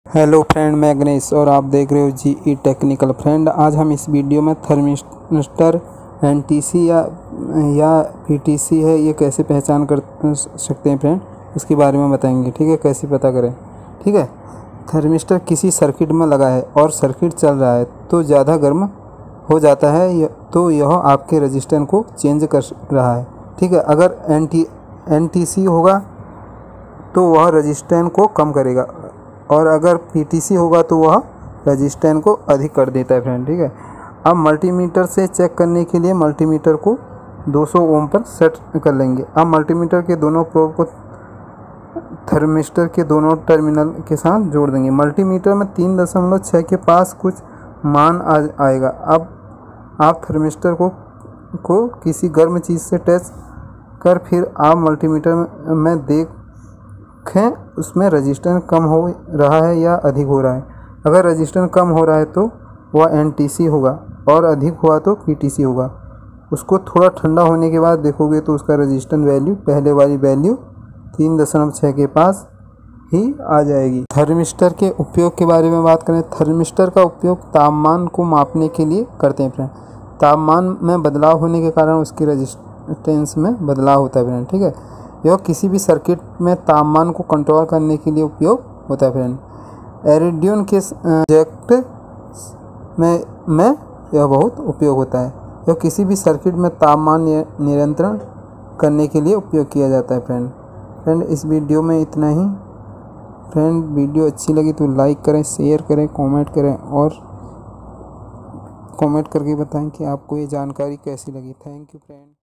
Hello friend, मैं गणेश और आप देख रहे हो जी टेक्निकल। फ्रेंड, आज हम इस वीडियो में थर्मिस्टर एनटीसी या पीटीसी है, ये कैसे पहचान कर सकते हैं फ्रेंड, इसके बारे में बताएंगे। ठीक है, कैसे पता करें। ठीक है, थर्मिस्टर किसी सर्किट में लगा है और सर्किट चल रहा है तो ज़्यादा गर्म हो जाता है, तो यह आपके रजिस्टर को चेंज कर रहा है। ठीक है, अगर एनटीसी होगा तो वह रजिस्टेंस को कम करेगा और अगर पीटीसी होगा तो वह रजिस्टेंस को अधिक कर देता है फ्रेंड। ठीक है, अब मल्टीमीटर से चेक करने के लिए मल्टीमीटर को 200 ओम पर सेट कर लेंगे। अब मल्टीमीटर के दोनों प्रोब को थर्मिस्टर के दोनों टर्मिनल के साथ जोड़ देंगे। मल्टीमीटर में 3.6 के पास कुछ मान आएगा। अब आप थर्मिस्टर को किसी गर्म चीज़ से टच कर फिर आप मल्टीमीटर में देखें उसमें रजिस्टेंस कम हो रहा है या अधिक हो रहा है। अगर रजिस्टेंस कम हो रहा है तो वह एनटीसी होगा और अधिक हुआ तो पीटीसी होगा। उसको थोड़ा ठंडा होने के बाद देखोगे तो उसका रजिस्टेंस वैल्यू पहले वाली वैल्यू 3.6 के पास ही आ जाएगी। थर्मिस्टर के उपयोग के बारे में बात करें, थर्मिस्टर का उपयोग तापमान को मापने के लिए करते हैं फ्रेंड। तापमान में बदलाव होने के कारण उसकी रजिस्टेंस में बदलाव होता है फ्रेंड। ठीक है, यह किसी भी सर्किट में तापमान को कंट्रोल करने के लिए उपयोग होता है फ्रेंड। एरिड्यून के प्रोजेक्ट में यह बहुत उपयोग होता है। यह किसी भी सर्किट में तापमान नियंत्रण करने के लिए उपयोग किया जाता है फ्रेंड। इस वीडियो में इतना ही फ्रेंड। वीडियो अच्छी लगी तो लाइक करें, शेयर करें, कमेंट करें और कमेंट करके बताएं कि आपको ये जानकारी कैसी लगी। Thank you friend.